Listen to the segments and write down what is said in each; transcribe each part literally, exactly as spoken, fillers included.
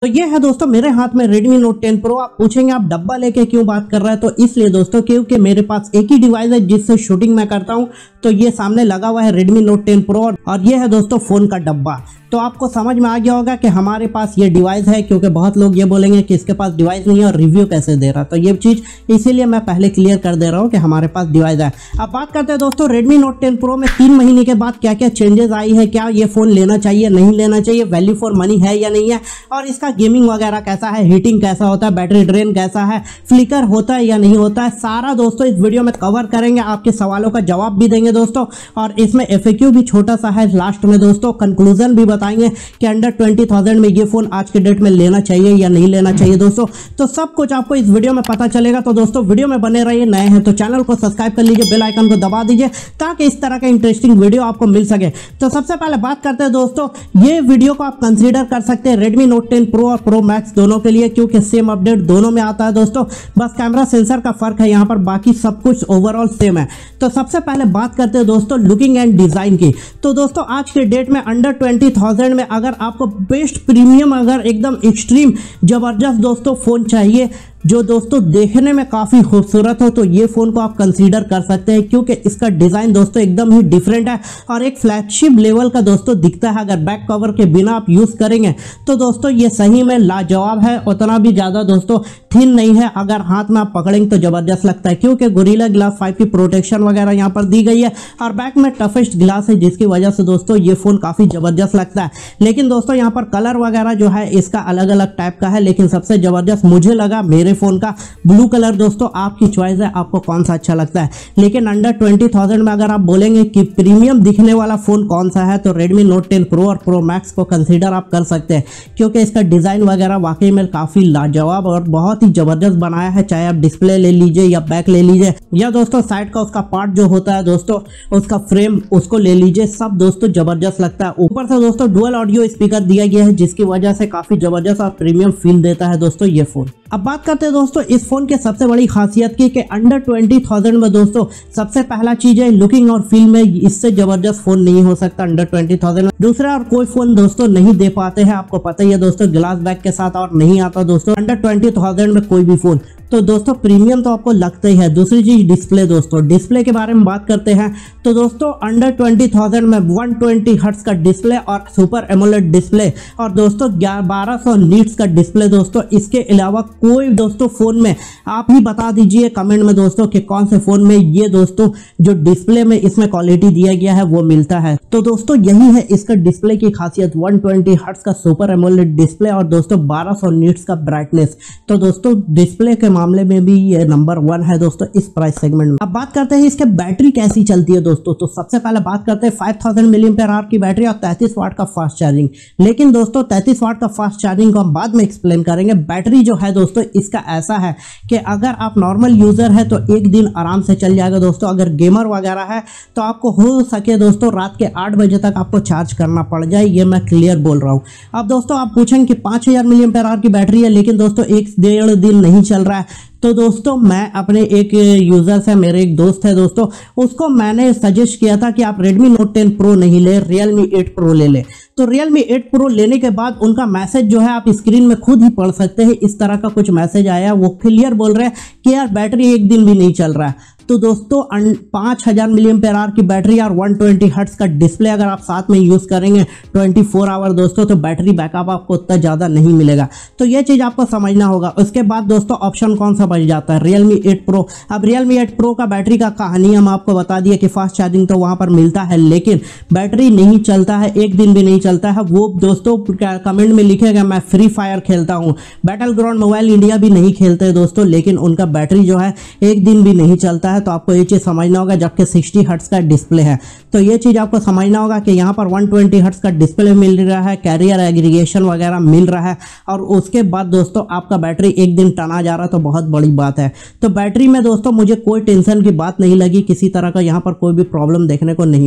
तो ये है दोस्तों मेरे हाथ में Redmi Note टेन Pro। आप पूछेंगे आप डब्बा लेके क्यों बात कर रहे हैं, तो इसलिए दोस्तों क्योंकि मेरे पास एक ही डिवाइस है जिससे शूटिंग मैं करता हूं। तो ये सामने लगा हुआ है Redmi Note टेन Pro और ये है दोस्तों फोन का डब्बा। तो आपको समझ में आ गया होगा कि हमारे पास ये डिवाइस है, क्योंकि बहुत लोग ये बोलेंगे कि इसके पास डिवाइस नहीं है और रिव्यू कैसे दे रहा। तो ये चीज़ इसीलिए मैं पहले क्लियर कर दे रहा हूँ कि हमारे पास डिवाइस है। अब बात करते हैं दोस्तों Redmi Note टेन Pro में तीन महीने के बाद क्या क्या चेंजेस आई है, क्या ये फ़ोन लेना चाहिए नहीं लेना चाहिए, वैल्यू फॉर मनी है या नहीं है, और इसका गेमिंग वगैरह कैसा है, हीटिंग कैसा होता है, बैटरी ड्रेन कैसा है, फ्लिकर होता है या नहीं होता है, सारा दोस्तों इस वीडियो में कवर करेंगे। आपके सवालों का जवाब भी देंगे दोस्तों, और इसमें एफ ए क्यू भी छोटा सा है लास्ट में दोस्तों। कंक्लूजन भी बताएंगे कि अंडर ट्वेंटी थाउजेंड में ये फोन आज के डेट में लेना चाहिए या नहीं लेना चाहिए दोस्तों। तो सब कुछ आपको इस वीडियो में पता चलेगा। तो दोस्तों वीडियो में बने रहिए, नए हैं तो चैनल को सब्सक्राइब कर लीजिए, बेल आइकन को दबा दीजिए ताकि इस तरह का इंटरेस्टिंग वीडियो आपको मिल सके। तो सबसे पहले बात करते हैं दोस्तों, ये वीडियो को आप कंसीडर कर सकते हैं Redmi Note टेन Pro और Pro Max दोनों के लिए, क्योंकि सेम अपडेट दोनों में आता है दोस्तों। बस कैमरा सेंसर का फर्क है यहाँ पर, बाकी सब कुछ ओवरऑल सेम है। तो सबसे पहले बात करते हैं दोस्तों लुकिंग एंड डिजाइन की। तो दोस्तों आज के डेट में अंडर ट्वेंटी थाउजेंड में अगर आपको बेस्ट प्रीमियम, अगर एकदम एक्सट्रीम जबरदस्त दोस्तों फोन चाहिए जो दोस्तों देखने में काफ़ी खूबसूरत हो, तो ये फ़ोन को आप कंसीडर कर सकते हैं, क्योंकि इसका डिज़ाइन दोस्तों एकदम ही डिफरेंट है और एक फ्लैगशिप लेवल का दोस्तों दिखता है। अगर बैक कवर के बिना आप यूज़ करेंगे तो दोस्तों ये सही में लाजवाब है। उतना भी ज़्यादा दोस्तों थिन नहीं है, अगर हाथ में आप पकड़ेंगे तो ज़बरदस्त लगता है, क्योंकि गोरिल्ला ग्लास फाइव की प्रोटेक्शन वगैरह यहाँ पर दी गई है और बैक में टफेस्ट ग्लास है, जिसकी वजह से दोस्तों ये फ़ोन काफ़ी ज़बरदस्त लगता है। लेकिन दोस्तों यहाँ पर कलर वगैरह जो है इसका अलग अलग टाइप का है, लेकिन सबसे ज़बरदस्त मुझे लगा मेरे फोन का ब्लू कलर। दोस्तों आपकी चॉइस है, आपको कौन सा अच्छा लगता है। लेकिन अंडर ट्वेंटी थाउजेंड में अगर आप बोलेंगे कि प्रीमियम दिखने वाला फोन कौन सा है, तो Redmi Note टेन Pro और Pro Max को कंसीडर आप कर सकते हैं, क्योंकि इसका डिजाइन वगैरह वाकई में काफी लाजवाब और बहुत ही जबरदस्त बनाया है। चाहे आप डिस्प्ले ले लीजिए या बैक ले लीजिए या दोस्तों साइड का उसका पार्ट जो होता है दोस्तों, उसका फ्रेम उसको ले लीजिए, सब दोस्तों जबरदस्त लगता है। ऊपर से दोस्तों डुअल ऑडियो स्पीकर दिया गया है, जिसकी वजह से काफी जबरदस्त और प्रीमियम फील देता है दोस्तों ये फोन। अब बात करते हैं दोस्तों इस फोन के सबसे बड़ी खासियत की कि अंडर ट्वेंटी थाउजेंड में दोस्तों सबसे पहला चीज है लुकिंग और फील में इससे जबरदस्त फोन नहीं हो सकता अंडर ट्वेंटी थाउजेंड में। दूसरा और कोई फोन दोस्तों नहीं दे पाते हैं, आपको पता ही है दोस्तों, ग्लास बैक के साथ और नहीं आता दोस्तों अंडर ट्वेंटी थाउजेंड में कोई भी फोन। तो दोस्तों प्रीमियम तो आपको लगता ही है। दूसरी चीज डिस्प्ले, दोस्तों डिस्प्ले के बारे में बात करते हैं तो दोस्तों अंडर ट्वेंटी थाउजेंड में वन ट्वेंटी हर्ट्ज का डिस्प्ले और सुपर एमोलेड डिस्प्ले और दोस्तों बारह सौ नीट्स का डिस्प्ले दोस्तों। इसके अलावा कोई दोस्तों फोन में आप ही बता दीजिए कमेंट में दोस्तों कि कौन से फोन में ये दोस्तों जो डिस्प्ले में इसमें क्वालिटी दिया गया है वो मिलता है। तो दोस्तों यही है इसका डिस्प्ले की खासियत, वन ट्वेंटी हर्ट्ज का सुपर एमोलेड डिस्प्ले और दोस्तों बारह सौ नीट्स का ब्राइटनेस। तो दोस्तों डिस्प्ले के मामले में भी ये नंबर वन है दोस्तों इस प्राइस सेगमेंट में। अब बात करते हैं इसके बैटरी कैसी चलती है दोस्तों। तो सबसे पहले बात करते हैं five thousand milli ampere hour की बैटरी और तैंतीस वाट का फास्ट चार्जिंग। लेकिन दोस्तों तैंतीस वाट का फास्ट चार्जिंग को हम बाद में एक्सप्लेन करेंगे। बैटरी जो है दोस्तों इसका ऐसा है कि अगर आप नॉर्मल यूजर है तो एक दिन आराम से चल जाएगा दोस्तों। अगर गेमर वगैरह है तो आपको हो सके दोस्तों रात के आठ बजे तक आपको चार्ज करना पड़ जाए, ये मैं क्लियर बोल रहा हूँ। अब दोस्तों आप पूछेंगे कि पाँच हजार मिली एम्पीयर आवर की बैटरी है, लेकिन दोस्तों एक डेढ़ दिन नहीं चल रहा है। तो दोस्तों मैं अपने एक यूजर से, मेरे एक दोस्त है दोस्तों, उसको मैंने सजेस्ट किया था कि आप Redmi Note टेन Pro नहीं ले, Realme एट Pro ले ले। तो Realme एट Pro लेने के बाद उनका मैसेज जो है आप स्क्रीन में खुद ही पढ़ सकते हैं, इस तरह का कुछ मैसेज आया। वो क्लियर बोल रहे हैं कि यार बैटरी एक दिन भी नहीं चल रहा है। तो दोस्तों पाँच हजार मिली एम्पीयर आवर की बैटरी और वन ट्वेंटी हर्ट्ज का डिस्प्ले अगर आप साथ में यूज़ करेंगे ट्वेंटी फोर आवर दोस्तों, तो बैटरी बैकअप आपको उतना ज़्यादा नहीं मिलेगा। तो ये चीज़ आपको समझना होगा। उसके बाद दोस्तों ऑप्शन कौन सा बच जाता है, Realme एट Pro। अब Realme एट Pro का बैटरी का कहानी हम आपको बता दिए कि फास्ट चार्जिंग तो वहाँ पर मिलता है, लेकिन बैटरी नहीं चलता है, एक दिन भी नहीं चलता है। वो दोस्तों कमेंट में लिखेगा मैं फ्री फायर खेलता हूँ, बैटल ग्राउंड मोबाइल इंडिया भी नहीं खेलते दोस्तों, लेकिन उनका बैटरी जो है एक दिन भी नहीं चलता है। तो आपको ये चीज समझना होगा, जबकि सिक्सटी हर्ट्ज का डिस्प्ले है। तो ये चीज आपको समझना होगा कि यहाँ पर वन ट्वेंटी हर्ट्ज का डिस्प्ले मिल रहा है, कैरियर एग्रीगेशन वगैरह मिल रहा है, और उसके बाद दोस्तों आपका बैटरी एक दिन टना जा रहा है, तो बहुत बड़ी बात है। तो बैटरी में दोस्तों मुझे कोई टेंशन की बात नहीं लगी, किसी तरह का यहाँ पर कोई भी प्रॉब्लम देखने को नहीं मिला।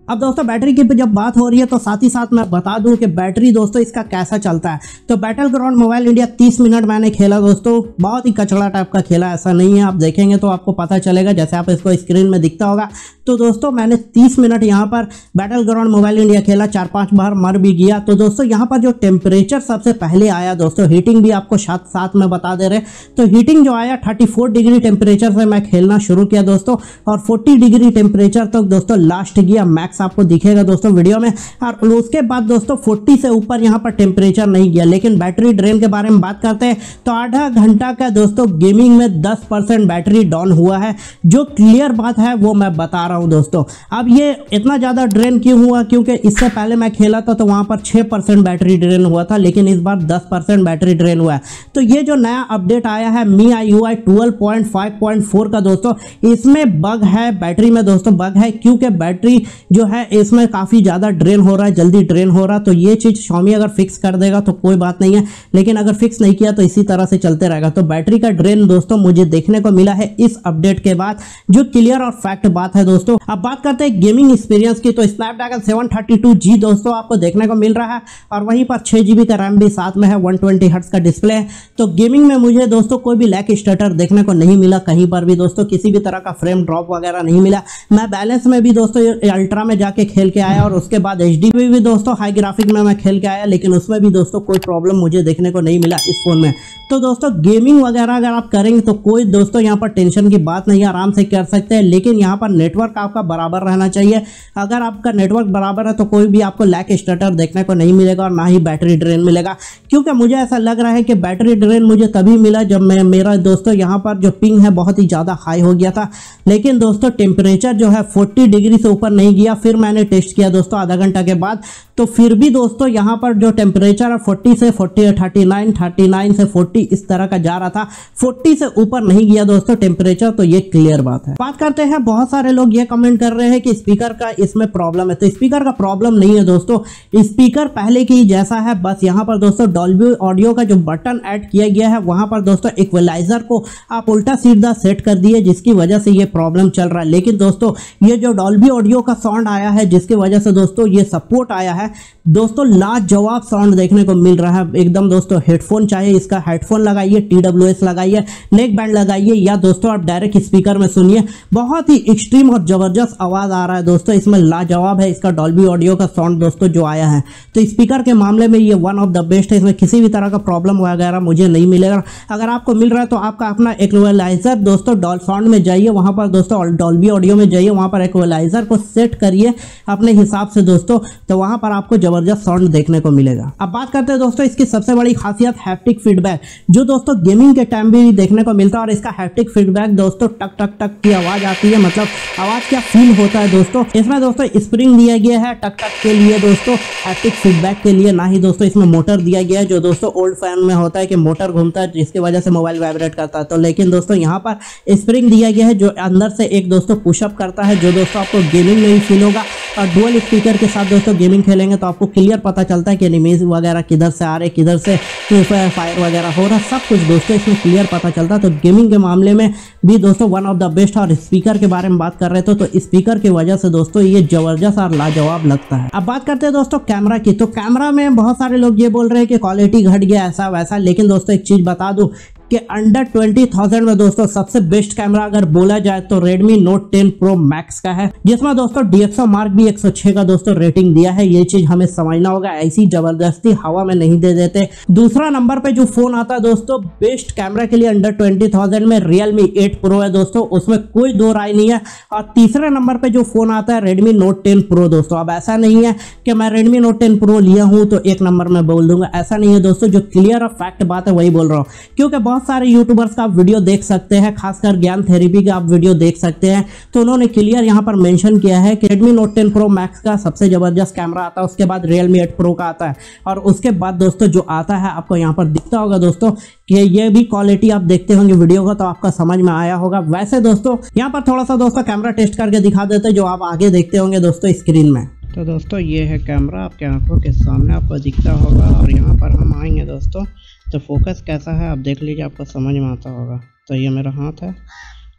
अब दोस्तों बैटरी की जब बात हो रही है तो साथ ही साथ मैं बता दूं कि बैटरी दोस्तों इसका कैसा चलता है। तो बैटल ग्राउंड मोबाइल इंडिया तीस मिनट मैंने खेला दोस्तों, बहुत ही कचड़ा टाइप का खेला, ऐसा नहीं है, आप देखेंगे तो आपको पता चलेगा, जैसे आप इसको स्क्रीन में दिखता होगा। तो दोस्तों मैंने तीस मिनट यहाँ पर बैटल ग्राउंड मोबाइल इंडिया खेला, चार पांच बार मर भी गया। तो दोस्तों यहाँ पर जो टेम्परेचर सबसे पहले आया दोस्तों, हीटिंग भी आपको साथ साथ में बता दे रहे, तो हीटिंग जो आया चौंतीस डिग्री टेम्परेचर से मैं खेलना शुरू किया दोस्तों, और चालीस डिग्री टेम्परेचर तक दोस्तों लास्ट गया, मैक्स आपको दिखेगा दोस्तों वीडियो में। और उसके बाद दोस्तों चालीस से ऊपर यहाँ पर टेम्परेचर नहीं गया। लेकिन बैटरी ड्रेन के बारे में बात करते हैं तो आधा घंटा का दोस्तों गेमिंग में दस परसेंट बैटरी डाउन हुआ है, जो क्लियर बात है वो मैं बता रहा हूं दोस्तों। अब ये इतना ज़्यादा ड्रेन क्यों हुआ, क्योंकि इससे पहले मैं खेला था तो वहाँ पर छः परसेंट बैटरी ड्रेन हुआ था, लेकिन इस बार दस परसेंट बैटरी ड्रेन हुआ है। तो ये जो नया अपडेट आया है Mi I U I twelve point five point four का दोस्तों, इसमें बग है, बैटरी में दोस्तों बग है, क्योंकि बैटरी जो है इसमें काफ़ी ज़्यादा ड्रेन हो रहा है, जल्दी ड्रेन हो रहा है। तो ये चीज़ Xiaomi अगर फिक्स कर देगा तो कोई बात नहीं है, लेकिन अगर फिक्स नहीं किया तो इसी तरह से चलते रहेगा। तो बैटरी का ड्रेन दोस्तों मुझे देखने को मिला है इस अपडेट के बाद, जो क्लियर और फैक्ट बात है दोस्तों। अब बात करते हैं गेमिंग एक्सपीरियंस की, तो Snapdragon seven thirty two G दोस्तों आपको देखने को मिल रहा है, और वहीं पर छह जीबी का रैम भी साथ में है, वन ट्वेंटी हर्ट्ज का डिस्प्ले है। तो गेमिंग में मुझे दोस्तों कोई भी लैग स्टटर देखने को नहीं मिला कहीं पर भी दोस्तों, किसी भी तरह का फ्रेम ड्रॉप वगैरह नहीं मिला। मैं बैलेंस में भी दोस्तों अल्ट्रा में जाके खेल के आया, और उसके बाद एच डी में भी दोस्तों हाई ग्राफिक में मैं खेल के आया, लेकिन उसमें भी दोस्तों कोई प्रॉब्लम मुझे देखने को नहीं मिला इस फोन में। तो दोस्तों गेमिंग वगैरह अगर आप करेंगे तो कोई दोस्तों यहाँ पर टेंशन की बात नहीं है, आराम से कर सकते हैं। लेकिन यहाँ पर नेटवर्क आपका बराबर रहना चाहिए। अगर आपका नेटवर्क बराबर है तो कोई भी आपको लैग स्टटर देखने को नहीं मिलेगा, और ना ही बैटरी ड्रेन मिलेगा। क्योंकि मुझे ऐसा लग रहा है कि बैटरी ड्रेन मुझे तभी मिला जब मैं मेरा दोस्तों यहाँ पर जो पिंग है बहुत ही ज़्यादा हाई हो गया था, लेकिन दोस्तों टेम्परेचर जो है चालीस डिग्री से ऊपर नहीं गया। फिर मैंने टेस्ट किया दोस्तों आधा घंटा के बाद, तो फिर भी दोस्तों यहाँ पर जो टेम्परेचर है चालीस से चालीस, उनतालीस, उनतालीस से चालीस इस तरह का जा रहा था, चालीस से ऊपर नहीं गया दोस्तों टेम्परेचर। तो ये क्लियर बात है। बात करते हैं, बहुत सारे लोग ये कमेंट कर रहे हैं कि स्पीकर का इसमें प्रॉब्लम है। तो स्पीकर का प्रॉब्लम नहीं है दोस्तों, स्पीकर पहले की जैसा है, बस यहाँ पर दोस्तों डॉल्बी ऑडियो का जो बटन ऐड किया गया है वहां पर दोस्तों इक्वलाइजर को आप उल्टा सीधा सेट कर दिए, जिसकी वजह से ये प्रॉब्लम चल रहा है। लेकिन दोस्तों ये जो डॉल्बी ऑडियो का साउंड आया है, जिसकी वजह से दोस्तों ये सपोर्ट आया है दोस्तों, लाजवाब साउंड देखने को मिल रहा है एकदम दोस्तों। हेडफोन चाहिए इसका, हेडफोन लगाइए, टी डब्ल्यू एस लगाइए, नेक बैंड लगाइए, या दोस्तों आप डायरेक्ट स्पीकर में सुनिए, बहुत ही एक्सट्रीम और जबरदस्त आवाज आ रहा है दोस्तों। इसमें लाजवाब है इसका डॉल्बी ऑडियो का साउंड दोस्तों जो आया है। तो स्पीकर के मामले में ये वन ऑफ द बेस्ट है, इसमें किसी भी तरह का प्रॉब्लम वगैरह मुझे नहीं मिलेगा। अगर आपको मिल रहा है तो आपका अपना इक्वलाइजर दोस्तों डॉल साउंड में जाइए, वहां पर दोस्तों डॉल्बी ऑडियो में जाइए, वहां पर इक्वलाइजर को सेट करिए अपने हिसाब से दोस्तों, तो वहां पर आपको जबरदस्त साउंड देखने को मिलेगा। अब बात करते हैं दोस्तों इसकी सबसे बड़ी खासियत हैप्टिक फीडबैक, जो दोस्तों गेमिंग के टाइम भी देखने को मिलता है। और इसका हैप्टिक फीडबैक दोस्तों टक टक टक की आवाज आती है, मतलब आवाज क्या फील होता है दोस्तों। इसमें दोस्तों स्प्रिंग दिया गया है टक टक के लिए दोस्तों, हैप्टिक फीडबैक के लिए, ना ही दोस्तों इसमें मोटर दिया गया है, जो दोस्तों ओल्ड फैन में होता है कि मोटर घूमता है जिसकी वजह से मोबाइल वाइब्रेट करता है। तो लेकिन दोस्तों यहाँ पर स्प्रिंग दिया गया है जो अंदर से एक दोस्तों पुशअप करता है, जो दोस्तों आपको गेमिंग में भी फील होगा। और डुअल स्पीकर के साथ दोस्तों गेमिंग खेलेंगे तो आपको क्लियर पता चलता है कि एनिमीज वगैरह किधर से आ रहे, किधर से फायर वगैरह हो रहा, सब कुछ दोस्तों इसमें क्लियर पता चलता है। तो गेमिंग के मामले में भी दोस्तों वन ऑफ द बेस्ट। और स्पीकर के बारे में बात कर रहे थे तो स्पीकर की वजह से दोस्तों ये जबरदस्त और लाजवाब लगता है। अब बात करते हैं दोस्तों कैमरा की, तो कैमरा में बहुत सारे लोग ये बोल रहे हैं कि क्वालिटी घट गया ऐसा वैसा, लेकिन दोस्तों एक चीज बता दूं कि अंडर ट्वेंटी थाउजेंड में दोस्तों सबसे बेस्ट कैमरा अगर बोला जाए तो Redmi Note ten Pro Max का है, जिसमें दोस्तों डी एक्स ओ मार्क भी एक सौ छह का दोस्तों रेटिंग दिया है। ये चीज हमें समझना होगा, ऐसी जबरदस्ती हवा में नहीं दे देते। दूसरा नंबर पे जो फोन आता है दोस्तों बेस्ट कैमरा के लिए अंडर ट्वेंटी थाउजेंड में Realme एट Pro है दोस्तों, उसमें कोई दो राय नहीं है। और तीसरे नंबर पे जो फोन आता है Redmi Note टेन Pro दोस्तों। अब ऐसा नहीं है कि मैं Redmi Note टेन Pro लिया हूं तो एक नंबर में बोल दूंगा, ऐसा नहीं है दोस्तों। जो क्लियर और फैक्ट बात है वही बोल रहा हूँ, क्योंकि बहुत सारे यूट्यूबर्स का आप वीडियो देख सकते हैं, खासकर ज्ञान थेरेपी का आप वीडियो देख सकते हैं, तो उन्होंने क्लियर यहां पर मेंशन किया है कि Redmi Note ten Pro Max का सबसे जबरदस्त कैमरा आता है, उसके बाद Realme एट Pro का आता है, और उसके बाद दोस्तों जो आता है आपको यहां पर दिखता होगा दोस्तों कि ये भी क्वालिटी आप देखते होंगे वीडियो का तो आपका समझ में आया होगा। वैसे दोस्तों यहां पर थोड़ा सा दोस्तों कैमरा टेस्ट करके दिखा देते हैं, जो आप आगे देखते होंगे दोस्तों स्क्रीन में। तो दोस्तों ये है कैमरा, आपके आंखों के सामने आपको दिखता होगा, और यहाँ पर हम आएंगे दोस्तों तो फोकस कैसा है आप देख लीजिए, आपको समझ में आता होगा। तो ये मेरा हाथ है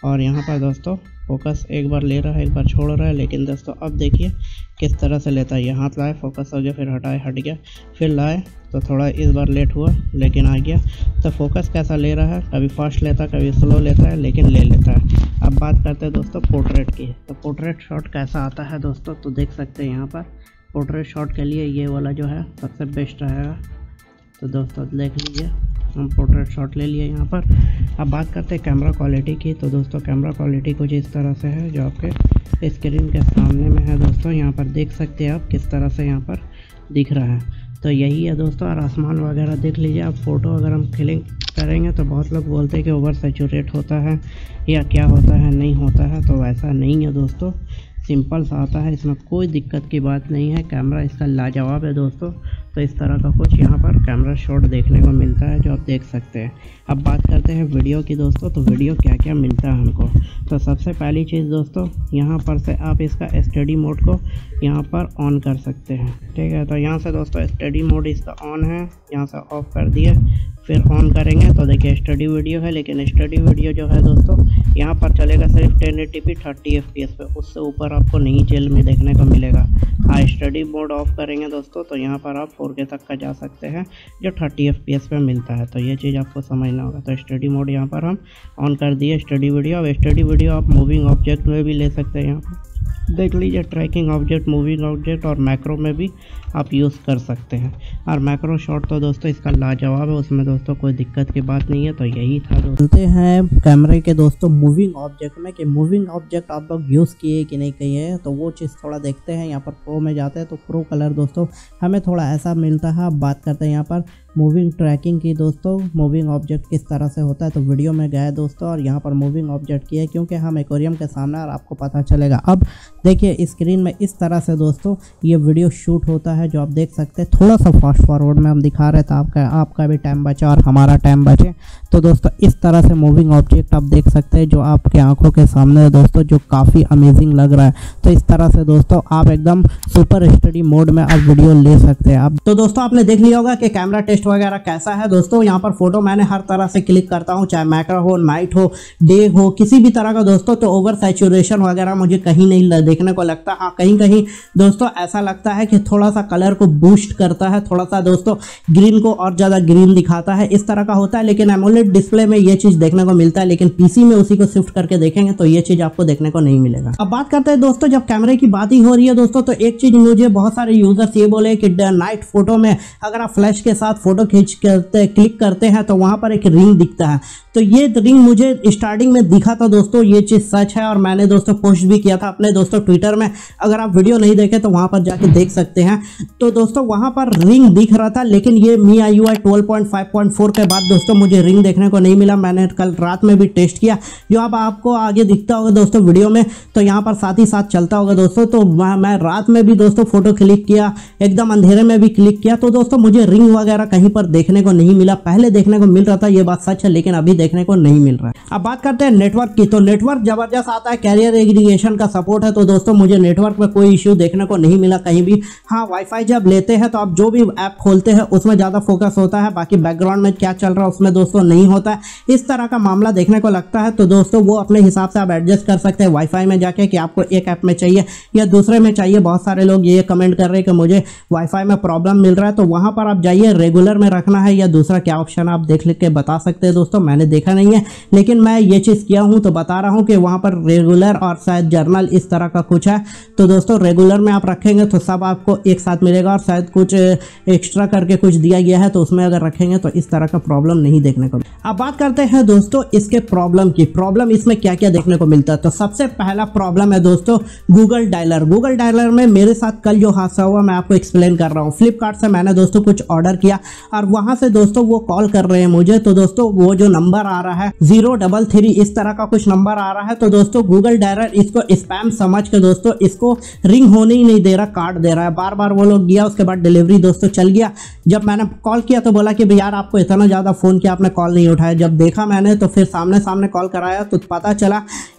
और यहाँ पर दोस्तों फोकस एक बार ले रहा है, एक बार छोड़ रहा है, लेकिन दोस्तों अब देखिए किस तरह से लेता है। ये हाथ लाए, फोकस हो गया, फिर हटाए, हट गया, फिर लाए तो थोड़ा इस बार लेट हुआ लेकिन आ गया। तो फोकस कैसा ले रहा है, कभी फास्ट लेता है, कभी स्लो लेता है, लेकिन ले लेता है। अब बात करते हैं दोस्तों पोर्ट्रेट की। तो पोर्ट्रेट शॉट कैसा आता है दोस्तों, तो देख सकते हैं यहाँ पर पोर्ट्रेट शॉट के लिए ये वाला जो है सबसे बेस्ट रहेगा। तो दोस्तों देख लीजिए, हम पोर्ट्रेट शॉट ले लिए यहाँ पर। अब बात करते हैं कैमरा क्वालिटी की। तो दोस्तों कैमरा क्वालिटी कुछ इस तरह से है जो आपके स्क्रीन के सामने में है दोस्तों। यहाँ पर देख सकते हैं आप किस तरह से यहाँ पर दिख रहा है। तो यही है दोस्तों। और आसमान वगैरह देख लीजिए आप। फ़ोटो अगर हम क्लिक करेंगे तो बहुत लोग बोलते हैं कि ओवर सैचुरेट होता है या क्या होता है, नहीं होता है। तो वैसा नहीं है दोस्तों, सिंपल सा आता है, इसमें कोई दिक्कत की बात नहीं है। कैमरा इसका लाजवाब है दोस्तों। तो इस तरह का कुछ यहाँ पर कैमरा शॉट देखने को मिलता है जो आप देख सकते हैं। अब बात करते हैं वीडियो की दोस्तों। तो वीडियो क्या क्या मिलता है हमको। तो सबसे पहली चीज़ दोस्तों, यहाँ पर से आप इसका स्टडी मोड को यहाँ पर ऑन कर सकते हैं, ठीक है। तो यहाँ से दोस्तों स्टडी मोड इसका ऑन है, यहाँ से ऑफ कर दिए, फिर ऑन करेंगे तो देखिए स्टडी वीडियो है, लेकिन स्टडी वीडियो जो है दोस्तों यहाँ पर चलेगा सिर्फ ten eighty P thirty F P S पे, उससे ऊपर आपको नहीं जेल में देखने को मिलेगा। हाँ, स्टडी मोड ऑफ करेंगे दोस्तों तो यहाँ पर आप फोर के तक का जा सकते हैं जो थर्टी एफ पी एस पे मिलता है। तो ये चीज़ आपको समझना होगा। तो स्टडी मोड यहाँ पर हम ऑन कर दिए स्टडी वीडियो। अब स्टडी वीडियो आप मूविंग ऑब्जेक्ट में भी ले सकते हैं। यहाँ पर देख लीजिए ट्रैकिंग ऑब्जेक्ट, मूविंग ऑब्जेक्ट और मैक्रो में भी आप यूज़ कर सकते हैं। और मैक्रो शॉट तो दोस्तों इसका लाजवाब है, उसमें दोस्तों कोई दिक्कत की बात नहीं है। तो यही था। बोलते हैं कैमरे के दोस्तों मूविंग ऑब्जेक्ट में कि मूविंग ऑब्जेक्ट आप लोग यूज़ किए कि नहीं किए, तो वो चीज़ थोड़ा देखते हैं। यहाँ पर प्रो में जाते हैं तो प्रो कलर दोस्तों हमें थोड़ा ऐसा मिलता है। अब बात करते हैं यहाँ पर मूविंग ट्रैकिंग की दोस्तों। मूविंग ऑब्जेक्ट किस तरह से होता है, तो वीडियो में गए दोस्तों और यहाँ पर मूविंग ऑब्जेक्ट किया क्योंकि हम एक्वेरियम के सामने और आपको पता चलेगा। अब देखिए स्क्रीन में इस तरह से दोस्तों ये वीडियो शूट होता है जो आप देख सकते हैं। थोड़ा सा फास्ट फॉरवर्ड में हम दिखा रहे थे, आपका आपका भी टाइम बचे और हमारा टाइम बचे। तो दोस्तों इस तरह से मूविंग ऑब्जेक्ट आप देख सकते हैं जो आपके आंखों के सामने है दोस्तों, जो काफ़ी अमेजिंग लग रहा है। तो इस तरह से दोस्तों आप एकदम सुपर स्टडी मोड में आप वीडियो ले सकते हैं। अब तो दोस्तों आपने देख लिया होगा कि कैमरा टेस्ट वगैरह कैसा है दोस्तों। यहाँ पर फोटो मैंने हर तरह से क्लिक करता हूँ, चाहे मैक्रो हो, नाइट हो, डे हो, किसी भी तरह का दोस्तों। तो ओवर सैचुरेशन वगैरह मुझे कहीं नहीं देखने को लगता। हाँ, कहीं कहीं दोस्तों ऐसा लगता है कि थोड़ा सा कलर को बूस्ट करता है, थोड़ा सा दोस्तों ग्रीन को और ज़्यादा ग्रीन दिखाता है, इस तरह का होता है। लेकिन एमोलेड डिस्प्ले में ये चीज़ देखने को मिलता है, लेकिन पीसी में उसी को शिफ्ट करके देखेंगे तो ये चीज़ आपको देखने को नहीं मिलेगा। अब बात करते हैं दोस्तों, जब कैमरे की बात ही हो रही है दोस्तों, तो एक चीज़ मुझे बहुत सारे यूजर्स ये बोले कि नाइट फोटो में अगर आप फ्लैश के साथ फोटो खींच करते क्लिक करते हैं तो वहाँ पर एक रिंग दिखता है। तो ये रिंग मुझे स्टार्टिंग में दिखा था दोस्तों, ये चीज़ सच है और मैंने दोस्तों पोस्ट भी किया था अपने दोस्तों ट्विटर में। अगर आप वीडियो नहीं देखे तो वहाँ पर जाके देख सकते हैं। तो दोस्तों वहाँ पर रिंग दिख रहा था, लेकिन ये Mi I U I twelve point five point four के बाद दोस्तों मुझे रिंग देखने को नहीं मिला। मैंने कल रात में भी टेस्ट किया, जो अब आपको आगे दिखता होगा दोस्तों वीडियो में, तो यहाँ पर साथ ही साथ चलता होगा दोस्तों। तो मैं रात में भी दोस्तों फोटो क्लिक किया, एकदम अंधेरे में भी क्लिक किया, तो दोस्तों मुझे रिंग वगैरह कहीं पर देखने को नहीं मिला। पहले देखने को मिल रहा था, ये बात सच है, लेकिन अभी देखने को नहीं मिल रहा है। अब बात करते हैं नेटवर्क की। तो नेटवर्क जबरदस्त आता है, कैरियर एग्रीगेशन का सपोर्ट है। तो दोस्तों मुझे नेटवर्क में कोई इश्यू देखने को नहीं मिला कहीं भी। हाँ, वाईफाई जब लेते हैं तो आप जो भी ऐप खोलते हैं उसमें ज़्यादा फोकस होता है, बाकी बैकग्राउंड में क्या चल रहा है उसमें दोस्तों नहीं होता है। इस तरह का मामला देखने को लगता है। तो दोस्तों वो अपने हिसाब से आप एडजस्ट कर सकते हैं वाईफाई में जाके कि आपको एक ऐप में चाहिए या दूसरे में चाहिए। बहुत सारे लोग ये कमेंट कर रहे हैं कि मुझे वाईफाई में प्रॉब्लम मिल रहा है, तो वहाँ पर आप जाइए, रेगुलर में रखना है या दूसरा क्या ऑप्शन आप देख लिख के बता सकते हैं दोस्तों। मैंने देखा नहीं है, लेकिन मैं ये चीज़ किया हूँ तो बता रहा हूँ कि वहाँ पर रेगुलर और शायद जर्नल इस तरह का कुछ है। तो दोस्तों रेगुलर में आप रखेंगे तो सब आपको एक साथ मिलेगा, और शायद कुछ एक्स्ट्रा करके कुछ दिया गया है तो उसमें अगर रखेंगे तो इस तरह का प्रॉब्लम नहीं देखने को। अब बात करते हैं दोस्तों इसके प्रॉब्लम की। प्रॉब्लम इसमें क्या क्या देखने को मिलता है, तो सबसे पहला प्रॉब्लम है दोस्तों गूगल डायलर। गूगल डायलर में मेरे साथ कल जो हादसा हुआ मैं आपको एक्सप्लेन कर रहा हूँ। फ्लिपकार्ट से मैंने दोस्तों कुछ ऑर्डर किया और वहां से दोस्तों वो कॉल कर रहे हैं मुझे। तो दोस्तों वो जो नंबर आ रहा है जीरो डबल थ्री इस तरह का कुछ नंबर आ रहा है। तो दोस्तों गूगल डायलर इसको स्पैम समझ के दोस्तों इसको रिंग होने ही नहीं दे रहा, काट दे रहा है। बार बार वो लोग गया, उसके बाद डिलीवरी दोस्तों चल गया। जब मैंने कॉल किया तो बोला कि यार आपको इतना ज़्यादा फ़ोन किया आपने कॉल नहीं उठाया। जब देखा मैंने तो फिर सामने सामने कॉल कराया तो पता चला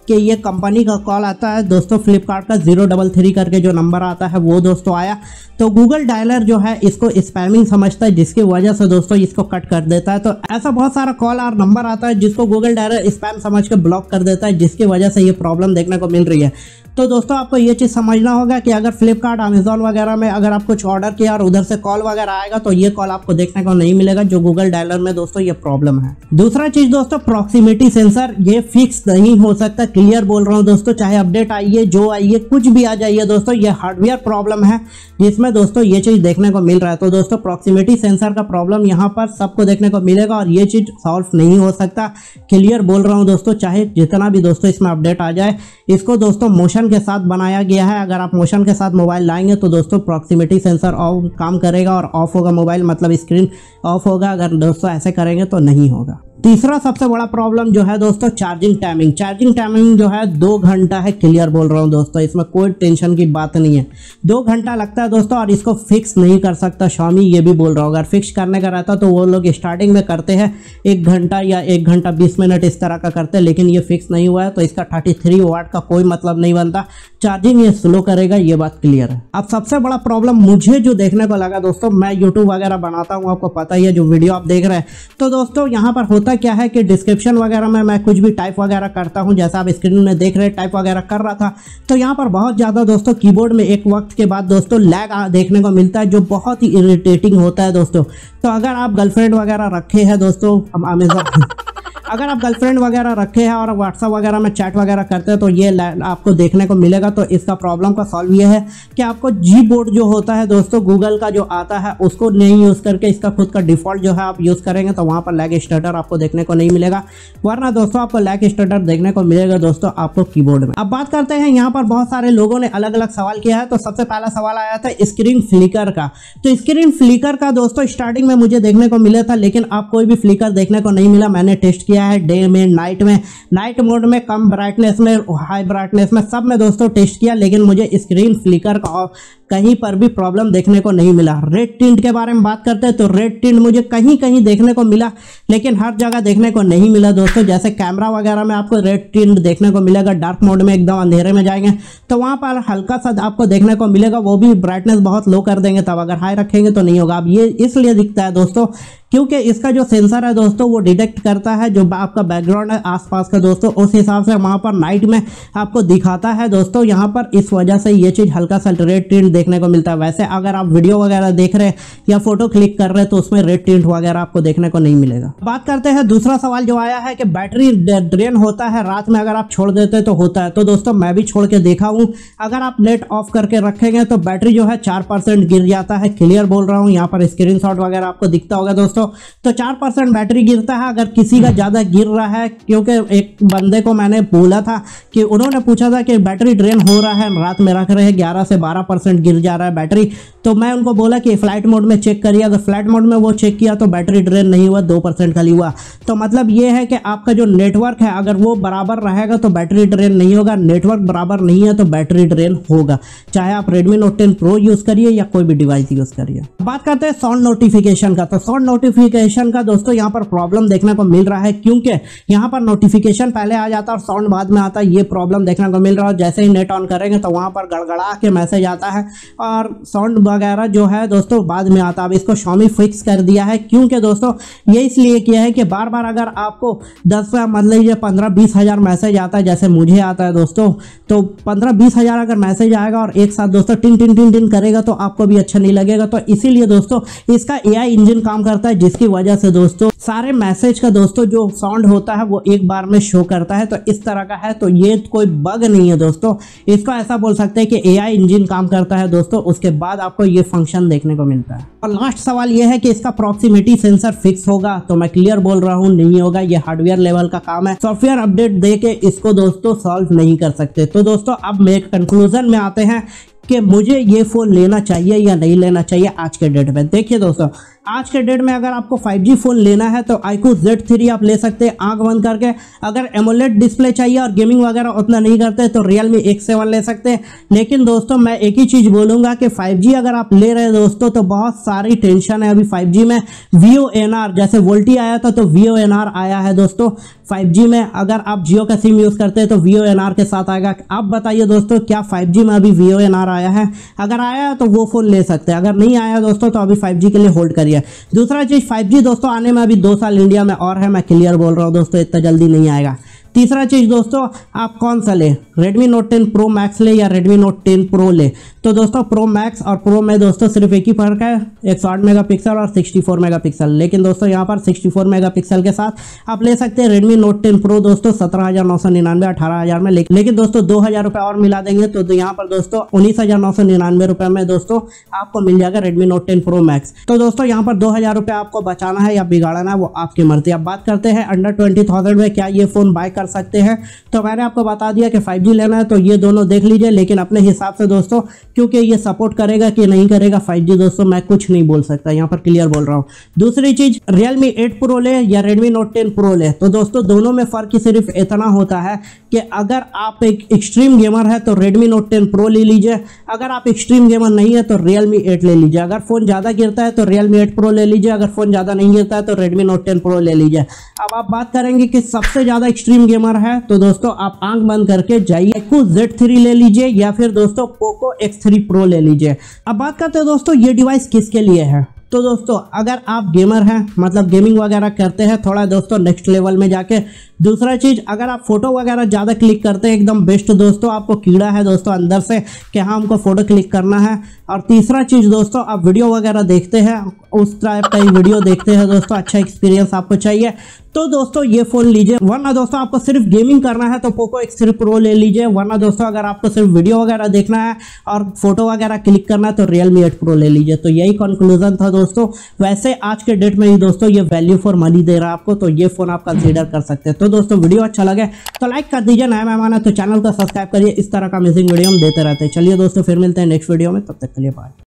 कि ये कंपनी का कॉल आता है दोस्तों, फ्लिपकार्ट का जीरो डबल थ्री करके जो नंबर आता है वो दोस्तों आया। तो गूगल डायलर जो है इसको स्पैमिंग समझता है, जिसकी वजह से दोस्तों इसको कट कर देता है। तो ऐसा बहुत सारा कॉल और नंबर आता है जिसको गूगल डायलर स्पैम समझ के ब्लॉक कर देता है, जिसकी वजह से ये प्रॉब्लम देखने को मिल रही है। तो दोस्तों आपको ये चीज़ समझना होगा कि अगर फ्लिपकार्ट अमेजोन वगैरह में अगर आप कुछ ऑर्डर किया और उधर से कॉल वगैरह आएगा तो ये कॉल आपको देखने को नहीं मिलेगा, जो गूगल डायलर में दोस्तों ये प्रॉब्लम है। दूसरा चीज़ दोस्तों, प्रॉक्सिमिटी सेंसर ये फिक्स नहीं हो सकता, क्लियर बोल रहा हूँ दोस्तों, चाहे अपडेट आइए जो आइए कुछ भी आ जाइए दोस्तों, ये हार्डवेयर प्रॉब्लम है जिसमें दोस्तों ये चीज़ देखने को मिल रहा है। तो दोस्तों प्रॉक्सिमिटी सेंसर का प्रॉब्लम यहाँ पर सबको देखने को मिलेगा और ये चीज़ सॉल्व नहीं हो सकता, क्लियर बोल रहा हूँ दोस्तों। चाहे जितना भी दोस्तों इसमें अपडेट आ जाए, इसको दोस्तों मोशन के साथ बनाया गया है। अगर आप मोशन के साथ मोबाइल लाएंगे तो दोस्तों प्रॉक्सिमिटी सेंसर ऑफ काम करेगा और ऑफ होगा मोबाइल, मतलब स्क्रीन ऑफ होगा। अगर दोस्तों ऐसे करेंगे तो नहीं होगा। तीसरा सबसे बड़ा प्रॉब्लम जो है दोस्तों, चार्जिंग टाइमिंग। चार्जिंग टाइमिंग जो है दो घंटा है, क्लियर बोल रहा हूँ दोस्तों, इसमें कोई टेंशन की बात नहीं है। दो घंटा लगता है दोस्तों और इसको फिक्स नहीं कर सकता Xiaomi, ये भी बोल रहा हूँ। अगर फिक्स करने का रहता तो वो लोग स्टार्टिंग में करते हैं एक घंटा या एक घंटा बीस मिनट इस तरह का करते हैं, लेकिन ये फिक्स नहीं हुआ है तो इसका थर्टी थ्री वाट का कोई मतलब नहीं बनता। चार्जिंग ये स्लो करेगा, ये बात क्लियर है। अब सबसे बड़ा प्रॉब्लम मुझे जो देखने को लगा दोस्तों, मैं यूट्यूब वगैरह बनाता हूँ, आपको पता ही है, जो वीडियो आप देख रहे हैं। तो दोस्तों यहाँ पर होता क्या है कि डिस्क्रिप्शन वगैरह में मैं कुछ भी टाइप वगैरह करता हूं, जैसा आप स्क्रीन में देख रहे हैं टाइप वगैरह कर रहा था, तो यहाँ पर बहुत ज़्यादा दोस्तों कीबोर्ड में एक वक्त के बाद दोस्तों लैग देखने को मिलता है, जो बहुत ही इरिटेटिंग होता है दोस्तों। तो अगर आप गर्लफ्रेंड वगैरह रखे हैं दोस्तों, हम अमेजोन अगर आप गर्लफ्रेंड वगैरह रखे हैं और व्हाट्सअप वगैरह में चैट वगैरह करते हैं तो ये आपको देखने को मिलेगा। तो इसका प्रॉब्लम का सॉल्व ये है कि आपको जी बोर्ड जो होता है दोस्तों गूगल का जो आता है उसको नहीं यूज़ करके इसका खुद का डिफ़ॉल्ट जो है आप यूज़ करेंगे तो वहाँ पर लैग स्टटर आपको देखने को नहीं मिलेगा, वरना दोस्तों आपको लैग स्टटर देखने को मिलेगा दोस्तों आपको कीबोर्ड में। अब बात करते हैं, यहाँ पर बहुत सारे लोगों ने अलग अलग सवाल किया है। तो सबसे पहला सवाल आया था स्क्रीन फ्लिकर का। तो स्क्रीन फ्लिकर का दोस्तों स्टार्टिंग में मुझे देखने को मिला था, लेकिन आप कोई भी फ्लिकर देखने को नहीं मिला। मैंने टेस्ट किया है डे में, नाइट में, नाइट मोड में, कम ब्राइटनेस में, हाई ब्राइटनेस में, सब में दोस्तों टेस्ट किया, लेकिन मुझे स्क्रीन फ्लिकर का कहीं पर भी प्रॉब्लम देखने को नहीं मिला। रेड टिंट के बारे में बात करते हैं तो रेड टिंट मुझे कहीं कहीं देखने को मिला, लेकिन हर जगह देखने को नहीं मिला दोस्तों। जैसे कैमरा वगैरह में आपको रेड टिंट देखने को मिलेगा, डार्क मोड में एकदम अंधेरे में जाएंगे तो वहाँ पर हल्का सा आपको देखने को मिलेगा, वो भी ब्राइटनेस बहुत लो कर देंगे तब, अगर हाई रखेंगे तो नहीं होगा। अब ये इसलिए दिखता है दोस्तों क्योंकि इसका जो सेंसर है दोस्तों वो डिटेक्ट करता है जो आपका बैकग्राउंड है आसपास का दोस्तों, उस हिसाब से वहाँ पर नाइट में आपको दिखाता है दोस्तों। यहाँ पर इस वजह से ये चीज़ हल्का सा रेड टिंट देखने को मिलता है। वैसे अगर आप वीडियो वगैरह देख रहे हैं या फोटो क्लिक कर रहे हैं तो उसमें रेड टिंट वगैरह आपको देखने को नहीं मिलेगा। बात करते हैं दूसरा सवाल जो आया है कि बैटरी ड्रेन होता है रात में, अगर आप छोड़ देते तो होता है। तो दोस्तों मैं भी छोड़ के देखा हूँ, अगर आप नेट ऑफ करके रखेंगे तो बैटरी जो है चार परसेंट गिर जाता है, क्लियर बोल रहा हूँ। यहाँ पर स्क्रीन शॉट वगैरह आपको दिखता होगा दोस्तों। तो चार परसेंट बैटरी गिरता है अगर किसी का ज़्यादा गिर रहा है, क्योंकि एक बंदे को मैंने बोला था कि उन्होंने पूछा था कि बैटरी ड्रेन हो रहा है, रात में रख रहे हैं ग्यारह से बारह परसेंट गिर जा रहा है बैटरी। तो मैं उनको बोला कि फ्लाइट मोड में चेक करिए। अगर फ्लाइट मोड में वो चेक किया तो बैटरी ड्रेन नहीं हुआ, दो परसेंट खाली हुआ। तो मतलब ये है कि आपका जो नेटवर्क है अगर वो बराबर रहेगा तो बैटरी ड्रेन नहीं होगा, नेटवर्क बराबर नहीं है तो बैटरी ड्रेन होगा, चाहे आप Redmi Note ten Pro use करिए या कोई भी डिवाइस यूज़ करिए। बात करते हैं साउंड नोटिफिकेशन का। तो साउंड नोटिफिकेशन का दोस्तों यहाँ पर प्रॉब्लम देखने को मिल रहा है, क्योंकि यहाँ पर नोटिफिकेशन पहले आ जाता है और साउंड बाद में आता है, ये प्रॉब्लम देखने को मिल रहा है। जैसे ही नेट ऑन करेंगे तो वहाँ पर गड़गड़ा के मैसेज आता है और साउंड वगैरह जो है दोस्तों बाद में आता है। अब इसको Xiaomi फिक्स कर दिया है, क्योंकि दोस्तों ये इसलिए किया है कि बार बार अगर आपको दस या मतलब लीजिए पंद्रह बीस हज़ार मैसेज आता है, जैसे मुझे आता है दोस्तों, तो पंद्रह बीस हज़ार अगर मैसेज आएगा और एक साथ दोस्तों टिन टिन टिन टिन करेगा तो आपको भी अच्छा नहीं लगेगा। तो इसीलिए दोस्तों इसका ए आई इंजन काम करता है, जिसकी वजह से दोस्तों सारे मैसेज का दोस्तों जो साउंड होता है वो एक बार में शो करता है। तो इस तरह का है, तो ये कोई बग नहीं है दोस्तों, इसको ऐसा बोल सकते हैं कि ए आई इंजन काम करता है दोस्तों, उसके बाद आपको ये फंक्शन देखने को मिलता है। और लास्ट सवाल ये है कि इसका प्रॉक्सिमिटी सेंसर फिक्स होगा, तो मैं क्लियर बोल रहा हूँ नहीं होगा, ये हार्डवेयर लेवल का काम है। सॉफ्टवेयर अपडेट दे के इसको दोस्तों सॉल्व नहीं कर सकते। तो दोस्तों अब मेरे कंक्लूजन में आते हैं कि मुझे ये फ़ोन लेना चाहिए या नहीं लेना चाहिए आज के डेट में। देखिए दोस्तों, आज के डेट में अगर आपको फाइव जी फ़ोन लेना है तो iQOO ज़ेड थ्री आप ले सकते हैं आंख बंद करके। अगर एमोलेड डिस्प्ले चाहिए और गेमिंग वगैरह उतना नहीं करते तो Realme एक्स सेवन ले सकते हैं। लेकिन दोस्तों मैं एक ही चीज़ बोलूँगा कि फाइव जी अगर आप ले रहे हैं दोस्तों तो बहुत सारी टेंशन है अभी फाइव जी में। वी ओ एन आर जैसे वोल्टी आया था तो वी ओ एन आर आया है दोस्तों फाइव जी में। अगर आप जियो का सिम यूज़ करते हैं तो वी ओ एन आर के साथ आएगा। आप बताइए दोस्तों, क्या फाइव जी में अभी वी ओ एन आर आया है? अगर आया है तो वो फ़ोन ले सकते हैं, अगर नहीं आया दोस्तों तो अभी फाइव जी के लिए होल्ड करिए। दूसरा चीज़, फाइव जी दोस्तों आने में अभी दो साल इंडिया में और है, मैं क्लियर बोल रहा हूँ दोस्तों, इतना जल्दी नहीं आएगा। तीसरा चीज़ दोस्तों, आप कौन सा ले, Redmi Note ten Pro Max ले या Redmi Note टेन Pro ले? तो दोस्तों Pro Max और Pro में दोस्तों सिर्फ एक ही फ़र्क है, एक सौ आठ मेगापिक्सल और सिक्सटी फोर मेगापिक्सल। लेकिन दोस्तों यहाँ पर सिक्सटी फोर मेगापिक्सल के साथ आप ले सकते हैं Redmi Note टेन Pro दोस्तों सत्रह हज़ार नौ सौ निन्यानवे अठारह हज़ार में। लेकिन दोस्तों दो हज़ार रुपये और मिला देंगे तो यहाँ पर दोस्तों उन्नीस हज़ार नौ सौ निन्यानवे रुपये में दोस्तों आपको मिल जाएगा Redmi Note ten Pro Max। तो दोस्तों यहाँ पर दो हज़ार रुपये आपको बचाना है या बिगाड़ना है वो आपकी मर्जी। अब बात करते हैं अंडर ट्वेंटी थाउजेंड में क्या ये फ़ोन बाय कर सकते हैं। तो मैंने आपको बता दिया कि फाइव जी लेना है तो ये दोनों देख लीजिए, लेकिन अपने हिसाब से दोस्तों, क्योंकि ये सपोर्ट करेगा कि नहीं करेगा फाइव जी दोस्तों मैं कुछ नहीं बोल सकता, यहाँ पर क्लियर बोल रहा हूँ। दूसरी चीज, Realme एट Pro ले या Redmi Note टेन Pro ले, तो दोस्तों दोनों में फर्क ही सिर्फ इतना होता है कि अगर आप एक एक्सट्रीम गेमर है तो Redmi Note टेन Pro ले लीजिए, अगर आप एक्सट्रीम गेमर नहीं है तो Realme एट ले लीजिए। अगर फोन ज्यादा गिरता है तो Realme एट Pro ले लीजिए, अगर फोन ज्यादा नहीं गिरता है तो Redmi Note टेन Pro ले लीजिए। अब आप बात करेंगे कि सबसे ज्यादा एक्सट्रीम गेमर है तो दोस्तों आप आंख बंद करके जाइए, iQOO ज़ेड थ्री ले लीजिए या फिर दोस्तों Poco एक्स थ्री Pro ले लीजिए। अब बात करते हैं दोस्तों ये डिवाइस किसके लिए है। तो दोस्तों अगर आप गेमर हैं, मतलब गेमिंग वगैरह करते हैं थोड़ा दोस्तों नेक्स्ट लेवल में जाके। दूसरा चीज़, अगर आप फोटो वगैरह ज़्यादा क्लिक करते हैं एकदम बेस्ट दोस्तों, आपको कीड़ा है दोस्तों अंदर से कि हाँ हमको फोटो क्लिक करना है। और तीसरा चीज़ दोस्तों, आप वीडियो वगैरह देखते हैं, उस टाइप का ही वीडियो देखते हैं दोस्तों, अच्छा एक्सपीरियंस आपको चाहिए तो दोस्तों ये फ़ोन लीजिए। वरना दोस्तों आपको सिर्फ गेमिंग करना है तो Poco एक्स थ्री Pro ले लीजिए। वरना दोस्तों अगर आपको सिर्फ वीडियो वगैरह देखना है और फोटो वगैरह क्लिक करना है तो Realme एट Pro ले लीजिए। तो यही कंक्लूजन था दोस्तों। वैसे आज के डेट में ही दोस्तों ये वैल्यू फॉर मनी दे रहा है आपको, तो ये फ़ोन आप कंसीडर कर सकते हैं। तो दोस्तों वीडियो अच्छा लगे तो लाइक कर दीजिए, नया मेहमान है तो चैनल को सब्सक्राइब करिए। इस तरह का अमेजिंग वीडियो हम देते रहते हैं। चलिए दोस्तों फिर मिलते हैं नेक्स्ट वीडियो में, तब तक के लिए बाय।